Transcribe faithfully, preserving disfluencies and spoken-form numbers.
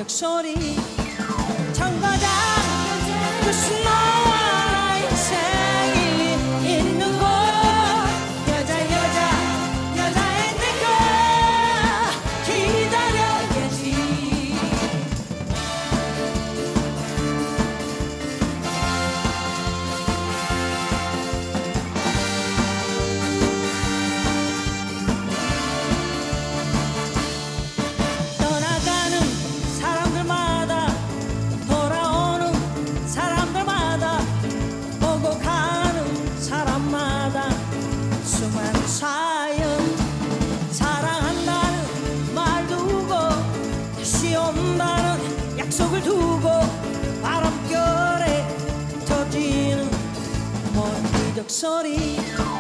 기적 소리 정거장 무슨 너와 인생이 있는 곳 여자 여자 여자의 내가 기다려야지 수많은 사연 사랑한다는 말 두고 다시 온다는 약속을 두고 바람결에 터지는 먼 기적 소리